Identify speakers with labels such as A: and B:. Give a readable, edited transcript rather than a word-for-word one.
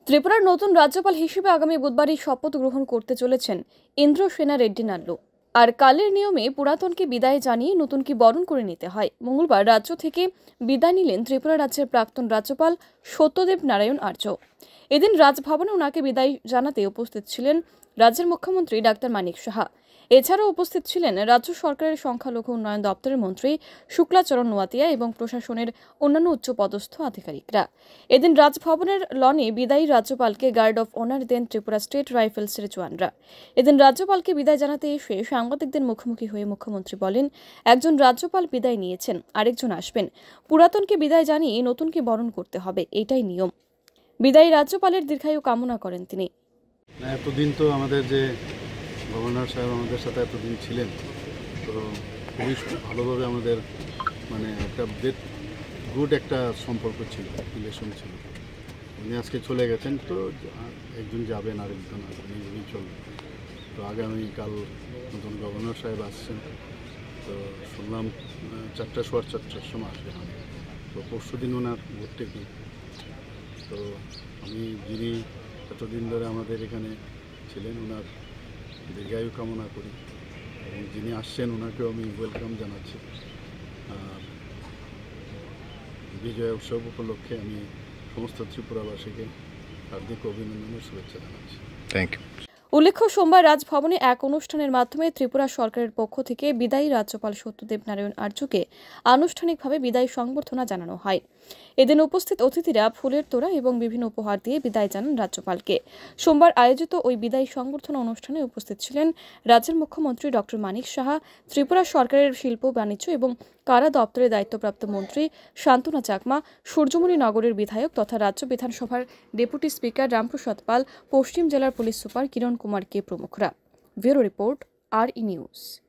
A: ত্রিপুরার নতুন রাজ্যপাল হিসেবে আগামী বুধবারই শপথ গ্রহণ করতে চলেছেন ইন্দ্রসেনা রেড্ডি নাল্লু। আর কালের নিয়মে পুরাতনকে বিদায় জানিয়ে নতুনকে বরণ করে নিতে হয়। মঙ্গলবার রাজ্য থেকে বিদায় নিলেন ত্রিপুরা রাজ্যের প্রাক্তন রাজ্যপাল সত্যদেব নারায়ণ আর্য। এদিন রাজভবনে ওনাকে বিদায় জানাতে উপস্থিত ছিলেন রাজ্যের মুখ্যমন্ত্রী ডাক্তার মানিক সাহা। এছাড়াও উপস্থিত ছিলেন রাজ্য সরকারের সংখ্যালঘু উন্নয়ন দপ্তরের মন্ত্রী শুক্লাচরণ নোয়াতিয়া এবং প্রশাসনের অন্যান্য উচ্চপদস্থ আধিকারিকরা। এদিন রাজভবনের লনে বিদায়ী রাজ্যপালকে গার্ড অফ অনার দেন ত্রিপুরা স্টেট রাইফেলসের জওয়ানরা। এদিন রাজ্যপালকে বিদায় জানাতে এসে সাংবাদিকদের মুখোমুখি হয়ে মুখ্যমন্ত্রী বলেন, একজন রাজ্যপাল বিদায় নিয়েছেন, আরেকজন আসবেন। পুরাতনকে বিদায় জানিয়ে নতুনকে বরণ করতে হবে, এটাই নিয়ম। বিদায়ী রাজ্যপালের দীর্ঘায়ু কামনা করেন তিনি।
B: এতদিন তো আমাদের যে গভর্নর সাহেব আমাদের সাথে এতদিন ছিলেন, তো খুবই ভালোভাবে আমাদের একটা গুড একটা সম্পর্ক ছিল, রিলেশন ছিল। উনি আজকে চলে গেছেন, তো একজন যাবেন, আরেকজন আসবেন, চলবে। তো আগামীকাল নতুন গভর্নর সাহেব আসছেন, তো শুনলাম 4টা সোয়া 4টার সময় আসবেন। তো পরশু দিন ওনার ভোটটা কি, তো আমি যিনি এতদিন ধরে আমাদের এখানে ছিলেন ওনার দীর্ঘায়ু কামনা করি, এবং যিনি আসছেন ওনাকেও আমি ওয়েলকাম জানাচ্ছি। আর বিজয় উৎসব উপলক্ষে আমি সমস্ত ত্রিপুরাবাসীকে হার্দিক অভিনন্দনের শুভেচ্ছা জানাচ্ছি।
C: Thank you.
A: উল্লেখ্য, সোমবার রাজভবনে এক অনুষ্ঠানের মাধ্যমে ত্রিপুরা সরকারের পক্ষ থেকে বিদায়ী রাজ্যপাল সত্যদেব নারায়ণ আর্যকে আনুষ্ঠানিকভাবে বিদায়ী সংবর্ধনা জানানো হয়। এদিন উপস্থিত অতিথিরা ফুলের তোড়া এবং বিভিন্ন উপহার দিয়ে বিদায় জানান রাজ্যপালকে। সোমবার আয়োজিত ওই বিদায়ী সংবর্ধনা অনুষ্ঠানে উপস্থিত ছিলেন রাজ্যের মুখ্যমন্ত্রী ডক্টর মানিক সাহা, ত্রিপুরা সরকারের শিল্প, বাণিজ্য এবং কারা দপ্তরের দায়িত্বপ্রাপ্ত মন্ত্রী শান্তনা চাকমা, সূর্যমণি নগরের বিধায়ক তথা রাজ্য বিধানসভার ডেপুটি স্পিকার রামপ্রসাদ পাল, পশ্চিম জেলার police super Kiran Kumar K প্রমুখরা। Bureau report, RE news.